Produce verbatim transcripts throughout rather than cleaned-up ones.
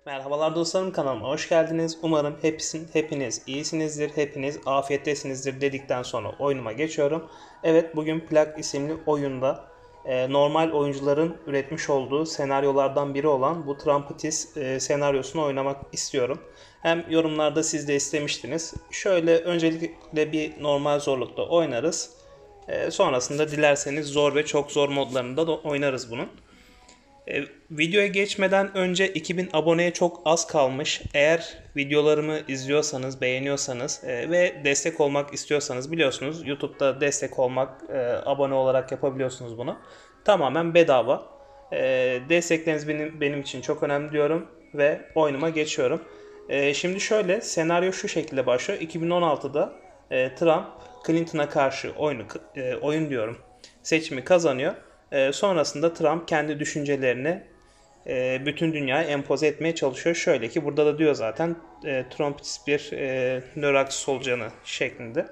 Merhabalar dostlarım, kanalıma hoş geldiniz. Umarım hepsin, hepiniz iyisinizdir, hepiniz afiyettesinizdir dedikten sonra oyunuma geçiyorum. Evet, bugün Plak isimli oyunda e, normal oyuncuların üretmiş olduğu senaryolardan biri olan bu Trumpetis e, senaryosunu oynamak istiyorum. Hem yorumlarda siz de istemiştiniz. Şöyle öncelikle bir normal zorlukta oynarız. E, sonrasında dilerseniz zor ve çok zor modlarında da oynarız bunun. E, videoya geçmeden önce iki bin aboneye çok az kalmış. Eğer videolarımı izliyorsanız, beğeniyorsanız e, ve destek olmak istiyorsanız biliyorsunuz YouTube'da destek olmak, e, abone olarak yapabiliyorsunuz bunu. Tamamen bedava. E, destekleriniz benim, benim için çok önemli diyorum ve oyunuma geçiyorum. E, şimdi şöyle, senaryo şu şekilde başlıyor. iki bin on altıda e, Trump Clinton'a karşı oyunu, e, oyun diyorum, seçimi kazanıyor. E, sonrasında Trump kendi düşüncelerini e, bütün dünyaya empoze etmeye çalışıyor. Şöyle ki burada da diyor zaten e, Trump bir e, nöroaksi solucanı şeklinde.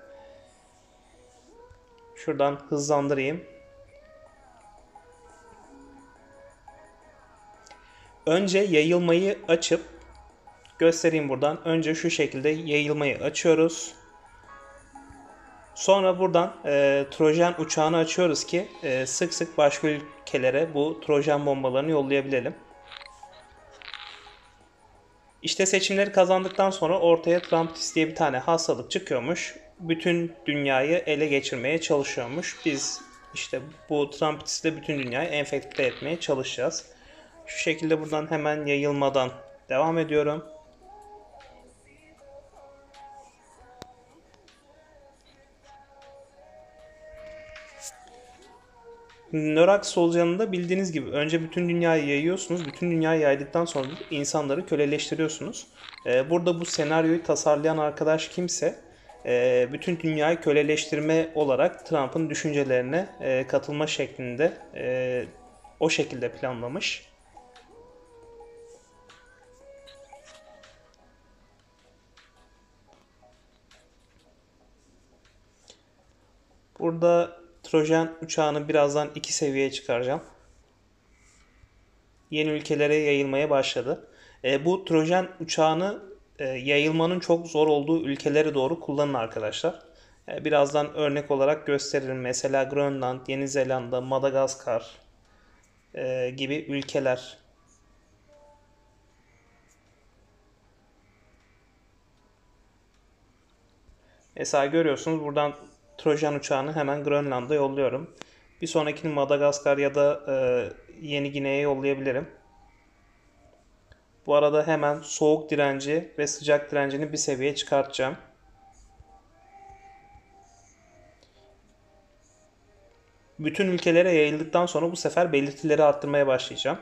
Şuradan hızlandırayım. Önce yayılmayı açıp göstereyim buradan. Önce şu şekilde yayılmayı açıyoruz. Sonra buradan e, Trojan uçağını açıyoruz ki e, sık sık başka ülkelere bu Trojan bombalarını yollayabilelim. İşte seçimleri kazandıktan sonra ortaya Trumpist diye bir tane hastalık çıkıyormuş. Bütün dünyayı ele geçirmeye çalışıyormuş. Biz işte bu Trumpist'le bütün dünyayı enfekte etmeye çalışacağız. Şu şekilde buradan hemen yayılmadan devam ediyorum. Nöroaksi solucanında bildiğiniz gibi önce bütün dünyayı yayıyorsunuz. Bütün dünyayı yaydıktan sonra insanları köleleştiriyorsunuz. Ee, burada bu senaryoyu tasarlayan arkadaş kimse e, bütün dünyayı köleleştirme olarak Trump'ın düşüncelerine e, katılma şeklinde e, o şekilde planlamış. Burada Trojan uçağını birazdan iki seviyeye çıkaracağım. Yeni ülkelere yayılmaya başladı. E, bu Trojan uçağını e, yayılmanın çok zor olduğu ülkelere doğru kullanın arkadaşlar. E, birazdan örnek olarak gösteririm. Mesela Grönland, Yeni Zelanda, Madagaskar e, gibi ülkeler. Mesela görüyorsunuz buradan Trojan uçağını hemen Grönland'a yolluyorum. Bir sonrakini Madagaskar ya da e, Yeni Gine'ye yollayabilirim. Bu arada hemen soğuk direnci ve sıcak direncini bir seviye çıkartacağım. Bütün ülkelere yayıldıktan sonra bu sefer belirtileri arttırmaya başlayacağım.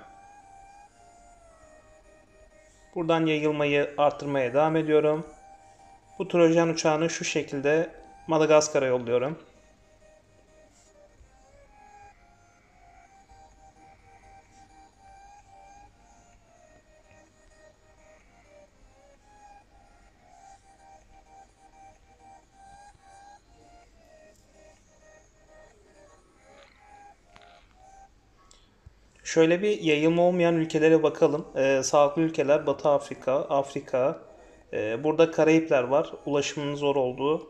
Buradan yayılmayı arttırmaya devam ediyorum. Bu Trojan uçağını şu şekilde Madagaskar'a yolluyorum. Şöyle bir yayılma olmayan ülkelere bakalım. Ee, sağlıklı ülkeler Batı Afrika, Afrika. Ee, burada Karayipler var. Ulaşımın zor olduğu.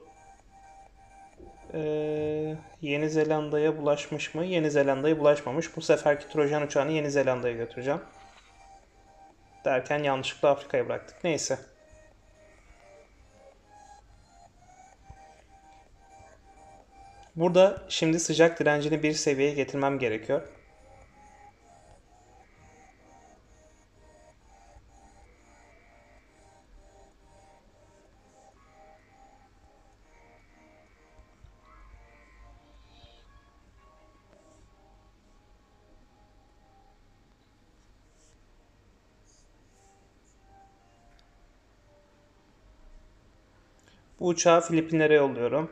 Ee, Yeni Zelanda'ya bulaşmış mı? Yeni Zelanda'ya bulaşmamış. Bu seferki Trojan uçağını Yeni Zelanda'ya götüreceğim. Derken yanlışlıkla Afrika'ya bıraktık. Neyse. Burada şimdi sıcak direncini bir seviyeye getirmem gerekiyor. Bu uçağı Filipinlere yolluyorum.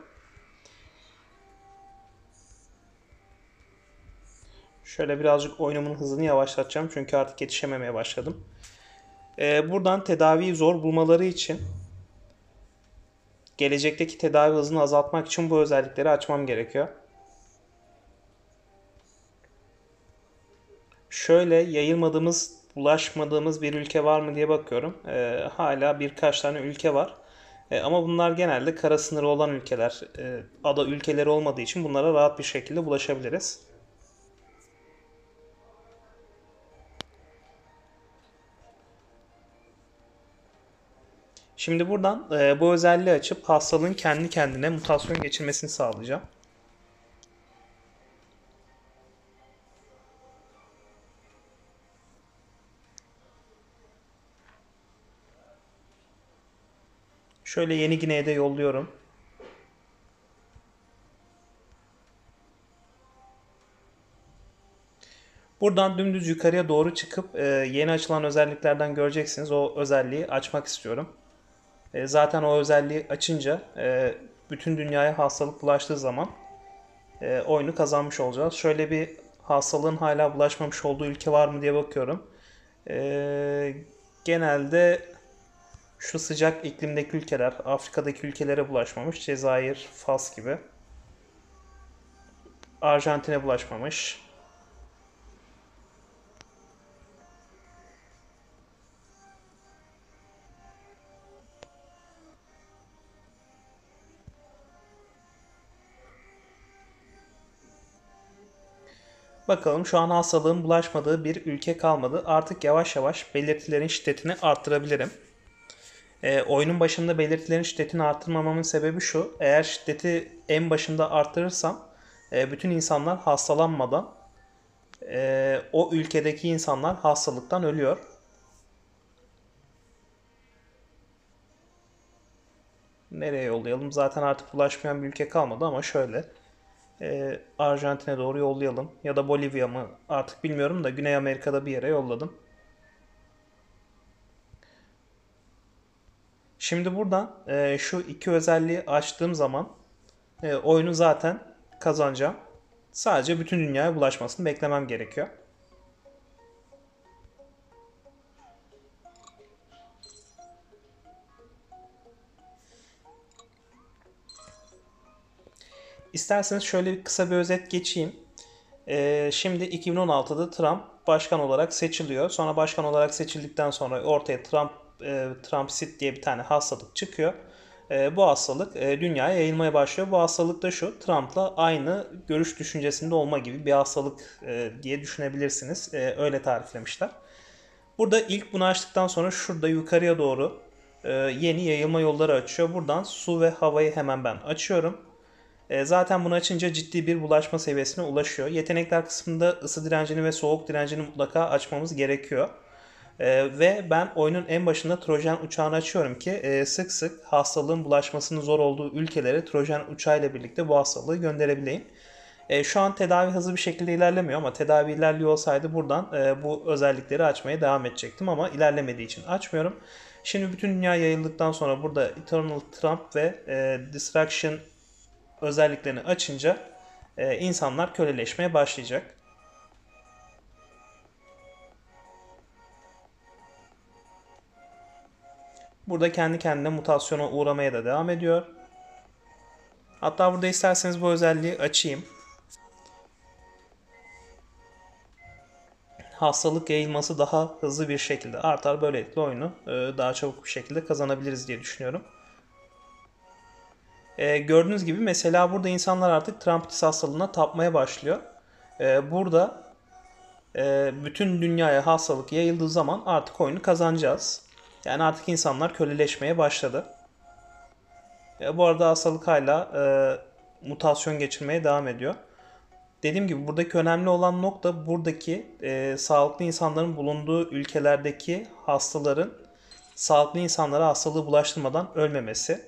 Şöyle birazcık oyunumun hızını yavaşlatacağım çünkü artık yetişememeye başladım. Ee, buradan tedaviyi zor bulmaları için, gelecekteki tedavi hızını azaltmak için bu özellikleri açmam gerekiyor. Şöyle yayılmadığımız bulaşmadığımız bir ülke var mı diye bakıyorum. E, hala birkaç tane ülke var. E, ama bunlar genelde kara sınırı olan ülkeler. E, ada ülkeleri olmadığı için bunlara rahat bir şekilde bulaşabiliriz. Şimdi buradan e, bu özelliği açıp hastalığın kendi kendine mutasyon geçirmesini sağlayacağım. Şöyle Yeni Gine'ye de yolluyorum. Buradan dümdüz yukarıya doğru çıkıp e, yeni açılan özelliklerden göreceksiniz. O özelliği açmak istiyorum. E, zaten o özelliği açınca e, bütün dünyaya hastalık bulaştığı zaman e, oyunu kazanmış olacağız. Şöyle bir hastalığın hala bulaşmamış olduğu ülke var mı diye bakıyorum. E, genelde şu sıcak iklimdeki ülkeler, Afrika'daki ülkelere bulaşmamış. Cezayir, Fas gibi. Arjantin'e bulaşmamış. Bakalım şu an hastalığın bulaşmadığı bir ülke kalmadı. Artık yavaş yavaş belirtilerin şiddetini arttırabilirim. E, oyunun başında belirtilerin şiddetini arttırmamamın sebebi şu. Eğer şiddeti en başında arttırırsam e, bütün insanlar hastalanmadan e, o ülkedeki insanlar hastalıktan ölüyor. Nereye yollayalım? Zaten artık bulaşmayan bir ülke kalmadı ama şöyle. E, Arjantin'e doğru yollayalım. Ya da Bolivya mı artık bilmiyorum da Güney Amerika'da bir yere yolladım. Şimdi buradan e, şu iki özelliği açtığım zaman e, oyunu zaten kazanacağım. Sadece bütün dünyaya bulaşmasını beklemem gerekiyor. İsterseniz şöyle bir kısa bir özet geçeyim. Ee, şimdi iki bin on altıda Trump başkan olarak seçiliyor. Sonra başkan olarak seçildikten sonra ortaya Trump e, Trumpsit diye bir tane hastalık çıkıyor. E, bu hastalık e, dünyaya yayılmaya başlıyor. Bu hastalık da şu, Trump'la aynı görüş düşüncesinde olma gibi bir hastalık e, diye düşünebilirsiniz. E, öyle tariflemişler. Burada ilk bunu açtıktan sonra şurada yukarıya doğru e, yeni yayılma yolları açıyor. Buradan su ve havayı hemen ben açıyorum. E, zaten bunu açınca ciddi bir bulaşma seviyesine ulaşıyor. Yetenekler kısmında ısı direncini ve soğuk direncini mutlaka açmamız gerekiyor. E, ve ben oyunun en başında Trojan uçağını açıyorum ki e, sık sık hastalığın bulaşmasının zor olduğu ülkelere Trojan uçağıyla birlikte bu hastalığı gönderebileyim. E, şu an tedavi hızlı bir şekilde ilerlemiyor ama tedavi ilerliyor olsaydı buradan e, bu özellikleri açmaya devam edecektim ama ilerlemediği için açmıyorum. Şimdi bütün dünya yayıldıktan sonra burada Eternal Trump ve e, Distraction özelliklerini açınca e, insanlar köleleşmeye başlayacak. Burada kendi kendine mutasyona uğramaya da devam ediyor. Hatta burada isterseniz bu özelliği açayım. Hastalık yayılması daha hızlı bir şekilde artar. Böylelikle oyunu e, daha çabuk bir şekilde kazanabiliriz diye düşünüyorum. E, gördüğünüz gibi mesela burada insanlar artık Trumpitis hastalığına tapmaya başlıyor. E, burada e, bütün dünyaya hastalık yayıldığı zaman artık oyunu kazanacağız. Yani artık insanlar köleleşmeye başladı. E, bu arada hastalık hala e, mutasyon geçirmeye devam ediyor. Dediğim gibi buradaki önemli olan nokta buradaki e, sağlıklı insanların bulunduğu ülkelerdeki hastaların sağlıklı insanlara hastalığı bulaştırmadan ölmemesi.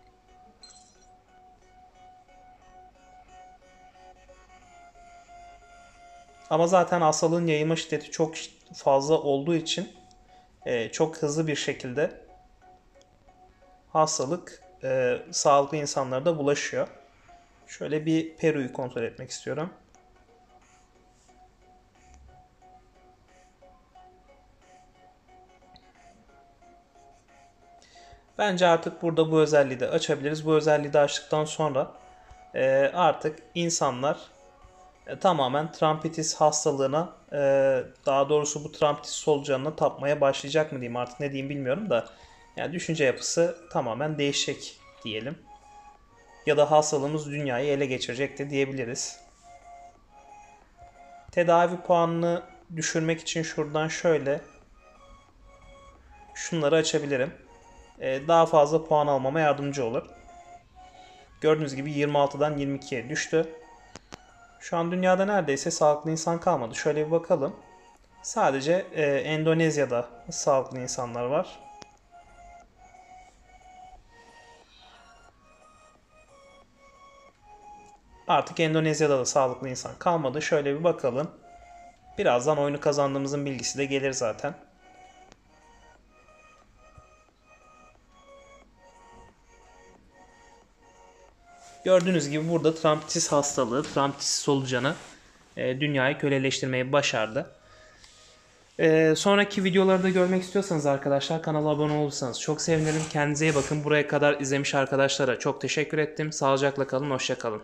Ama zaten hastalığın yayılma şiddeti çok fazla olduğu için e, çok hızlı bir şekilde hastalık e, sağlıklı insanlara da bulaşıyor. Şöyle bir Peru'yu kontrol etmek istiyorum. Bence artık burada bu özelliği de açabiliriz. Bu özelliği de açtıktan sonra e, artık insanlar e, tamamen trampitis hastalığına, e, daha doğrusu bu trampitis solucanına tapmaya başlayacak mı diyeyim, artık ne diyeyim bilmiyorum da, yani düşünce yapısı tamamen değişecek diyelim. Ya da hastalığımız dünyayı ele geçirecek de diyebiliriz. Tedavi puanını düşürmek için şuradan şöyle şunları açabilirim. Ee, daha fazla puan almama yardımcı olur. Gördüğünüz gibi yirmi altıdan yirmi ikiye düştü. Şu an dünyada neredeyse sağlıklı insan kalmadı. Şöyle bir bakalım. Sadece e, Endonezya'da sağlıklı insanlar var. Artık Endonezya'da da sağlıklı insan kalmadı. Şöyle bir bakalım. Birazdan oyunu kazandığımızın bilgisi de gelir zaten. Gördüğünüz gibi burada trampitis hastalığı, trampitis solucanı e, dünyayı köleleştirmeyi başardı. E, sonraki videoları da görmek istiyorsanız arkadaşlar kanala abone olursanız çok sevinirim. Kendinize iyi bakın. Buraya kadar izlemiş arkadaşlara çok teşekkür ettim. Sağlıcakla kalın, hoşça kalın.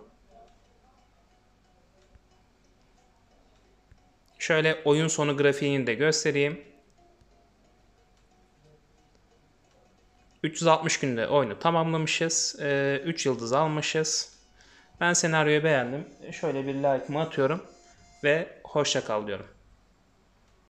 Şöyle oyun sonu grafiğini de göstereyim. üç yüz altmış günde oyunu tamamlamışız. üç yıldız almışız. Ben senaryoyu beğendim. Şöyle bir like'ımı atıyorum ve hoşça kal diyorum.